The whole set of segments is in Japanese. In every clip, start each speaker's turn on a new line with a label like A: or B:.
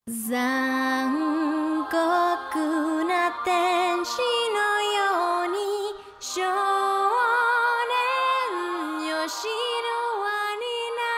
A: 残酷な天使のように少年よしの輪に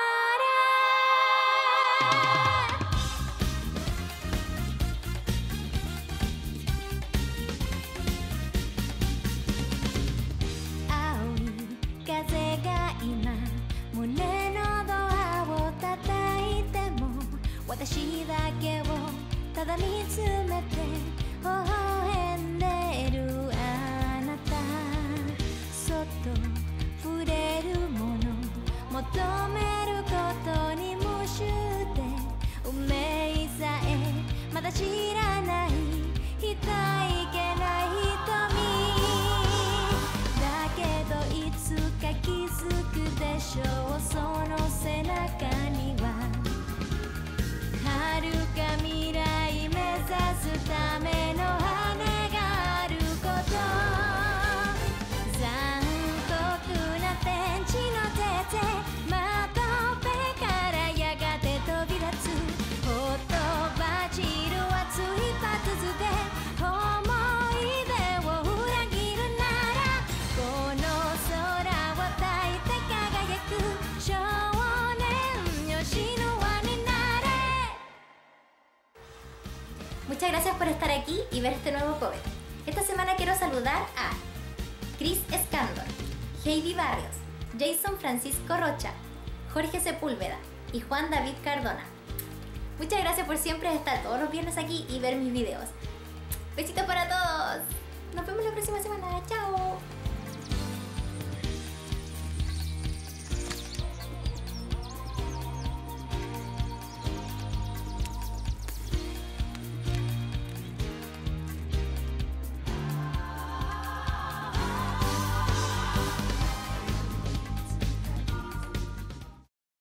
A: なれ青い風が今胸のドアを叩いても私だけをただ見つめて微笑んでるあなたそっと触れるもの求めることに夢中で運命さえまだ知らないひたいけない瞳だけどいつか気づくでしょうその背中には遥か未来目指すための羽があること残酷な天地の手で窓辺からやがて飛び立つほっとばちる熱いパトズで思い出を裏切るならこの空を抱いて輝く少年よしの輪になれ。Muchas gracias por estar aquí y ver este nuevo cover. Esta semana quiero saludar a Chris Escandor, Heidi Barrios, Jason Francisco Rocha, Jorge Sepúlveda y Juan David Cardona. Muchas gracias por siempre estar todos los viernes aquí y ver mis videos. Besitos para todos. Nos vemos la próxima semana. Chao.